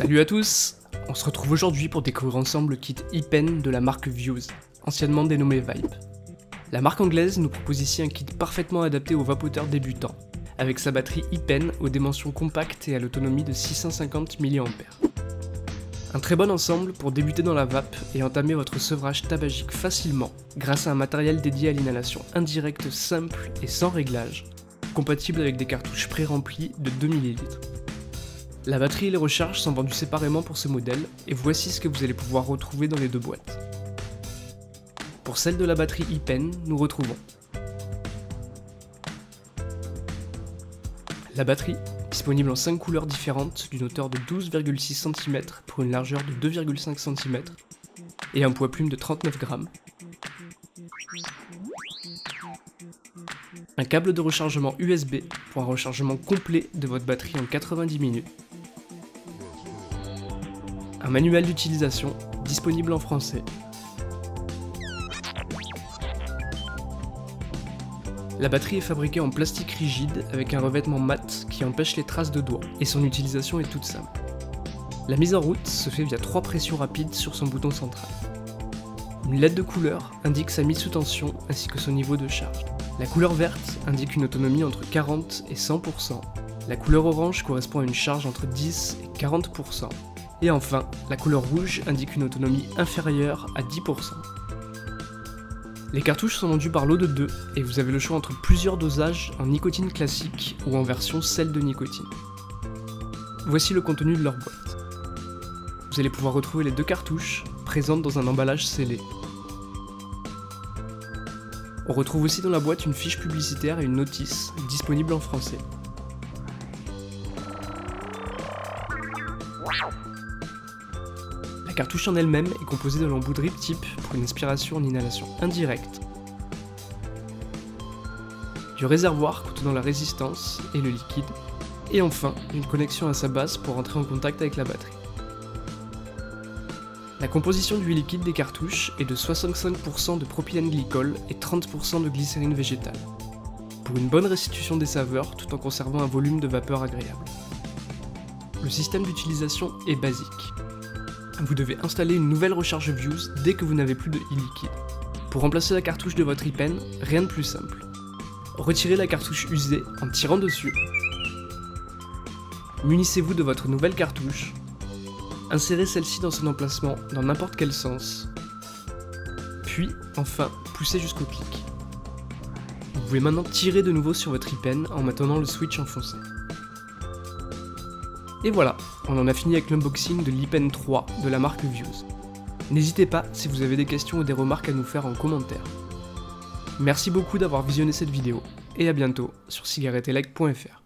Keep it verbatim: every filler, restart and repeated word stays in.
Salut à tous! On se retrouve aujourd'hui pour découvrir ensemble le kit E-Pen de la marque Vuse, anciennement dénommé Vibe. La marque anglaise nous propose ici un kit parfaitement adapté aux vapoteurs débutants, avec sa batterie E-Pen aux dimensions compactes et à l'autonomie de six cent cinquante milliampères heure. Un très bon ensemble pour débuter dans la vape et entamer votre sevrage tabagique facilement grâce à un matériel dédié à l'inhalation indirecte simple et sans réglage, compatible avec des cartouches pré-remplies de deux millilitres. La batterie et les recharges sont vendues séparément pour ce modèle, et voici ce que vous allez pouvoir retrouver dans les deux boîtes. Pour celle de la batterie E-Pen, nous retrouvons la batterie, disponible en cinq couleurs différentes d'une hauteur de douze virgule six centimètres pour une largeur de deux virgule cinq centimètres et un poids plume de trente-neuf grammes. Un câble de rechargement U S B pour un rechargement complet de votre batterie en quatre-vingt-dix minutes. Un manuel d'utilisation disponible en français. La batterie est fabriquée en plastique rigide avec un revêtement mat qui empêche les traces de doigts et son utilisation est toute simple. La mise en route se fait via trois pressions rapides sur son bouton central. Une L E D de couleur indique sa mise sous tension ainsi que son niveau de charge. La couleur verte indique une autonomie entre quarante et cent pour cent. La couleur orange correspond à une charge entre dix et quarante pour cent. Et enfin, la couleur rouge indique une autonomie inférieure à dix pour cent. Les cartouches sont vendues par lot de deux et vous avez le choix entre plusieurs dosages en nicotine classique ou en version sel de nicotine. Voici le contenu de leur boîte. Vous allez pouvoir retrouver les deux cartouches présentes dans un emballage scellé. On retrouve aussi dans la boîte une fiche publicitaire et une notice disponible en français. La cartouche en elle-même est composée de l'embout drip tip pour une aspiration en inhalation indirecte, du réservoir contenant la résistance et le liquide, et enfin une connexion à sa base pour entrer en contact avec la batterie. La composition du liquide des cartouches est de soixante-cinq pour cent de propylène glycol et trente pour cent de glycérine végétale, pour une bonne restitution des saveurs tout en conservant un volume de vapeur agréable. Le système d'utilisation est basique. Vous devez installer une nouvelle recharge Vuse dès que vous n'avez plus de e-liquide. Pour remplacer la cartouche de votre E-Pen, rien de plus simple. Retirez la cartouche usée en tirant dessus. Munissez-vous de votre nouvelle cartouche. Insérez celle-ci dans son emplacement dans n'importe quel sens. Puis, enfin, poussez jusqu'au clic. Vous pouvez maintenant tirer de nouveau sur votre E-Pen en maintenant le switch enfoncé. Et voilà, on en a fini avec l'unboxing de l'E-Pen trois de la marque Vuse. N'hésitez pas si vous avez des questions ou des remarques à nous faire en commentaire. Merci beaucoup d'avoir visionné cette vidéo, et à bientôt sur cigaretteelec point F R.